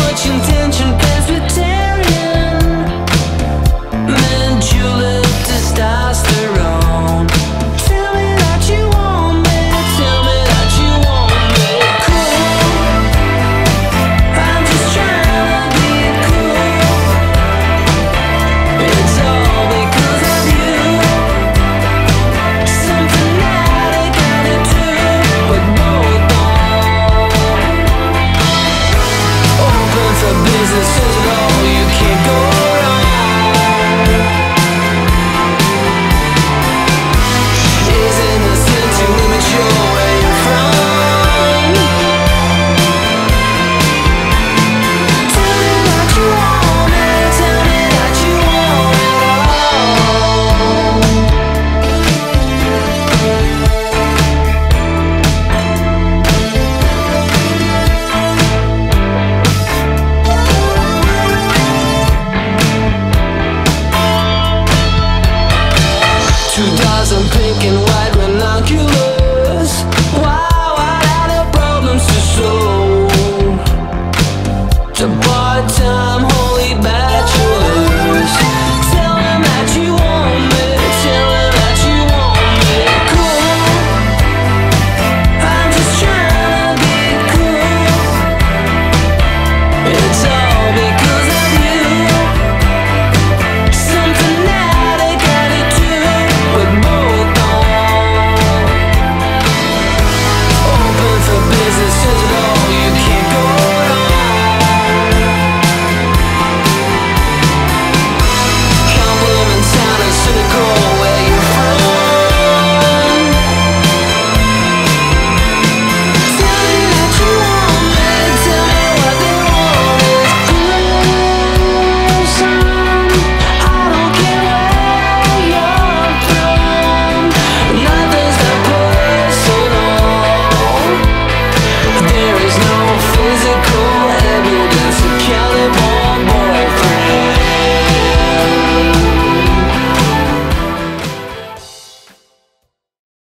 much intention, Presbyterian, medulla, testosterone. Tell me that you want me, tell me that you want me. Cool, I'm just trying to be cool. It's all because of you. Something that I gotta do, but both don't. Open for business, says it all, you can't go wrong. Is innocent too immature where you're from? Tell me that you want it, tell me that you want it all. 2,000 pink and white binoculars. Wow, what are the problems to solve? To part-time holy bachelors. Tell them that you want me, tell them that you want me. Cool, I'm just trying to be cool. It's all